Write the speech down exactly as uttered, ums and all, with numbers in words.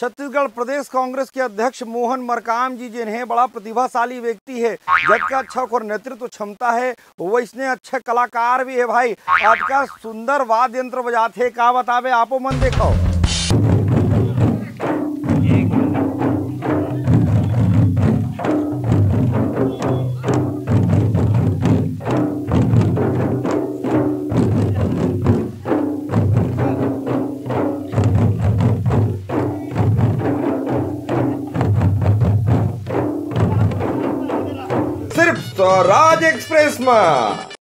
छत्तीसगढ़ प्रदेश कांग्रेस के अध्यक्ष मोहन मरकाम जी, जिन्हें बड़ा प्रतिभाशाली व्यक्ति है, जब का अच्छा और नेतृत्व क्षमता है, वैसने अच्छे कलाकार भी है भाई। आज का सुंदर वाद्य यंत्र बजाते, का बतावे आपो मन देखो। सिर्फ स्वराज एक्सप्रेस में।